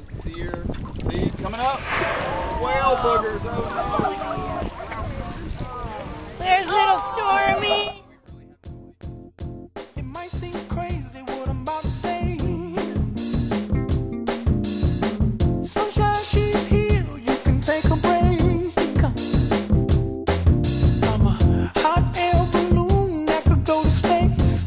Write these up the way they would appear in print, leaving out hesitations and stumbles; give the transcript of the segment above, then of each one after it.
See her. See, coming up. Whale boogers. Oh no. There's little Stormy. It might seem crazy what I'm about to say. Sunshine, she's here. You can take a break. I'm a hot air balloon that could go to space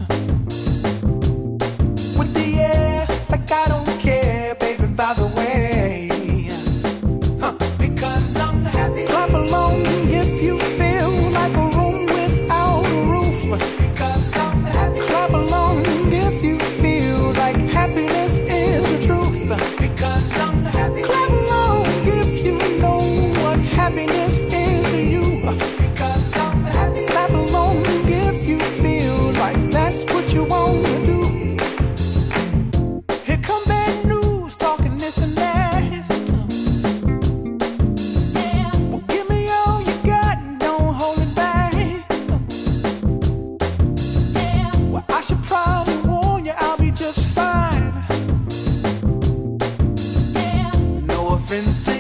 with the air like I don't care, baby. By the way, because I'm happy. Clap along if you feel like a room without a roof. Because I'm happy. Clap along if you feel like happiness is the truth. Because I'm happy. Clap along if you know what happiness is to you. Because I'm happy. Clap along if you feel like that's what you want to do. Here come bad news, talking this and that. Well, give me all you got and don't hold it back. Well, I should probably warn you, I'll be just fine. No offense to